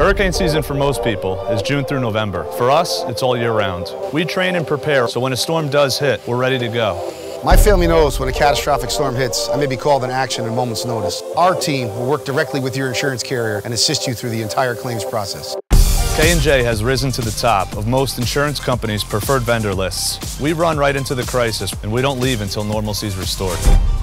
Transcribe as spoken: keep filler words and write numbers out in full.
Hurricane season for most people is June through November. For us, it's all year round. We train and prepare, so when a storm does hit, we're ready to go. My family knows when a catastrophic storm hits, I may be called in action at a moment's notice. Our team will work directly with your insurance carrier and assist you through the entire claims process. K and J has risen to the top of most insurance companies' preferred vendor lists. We run right into the crisis, and we don't leave until normalcy is restored.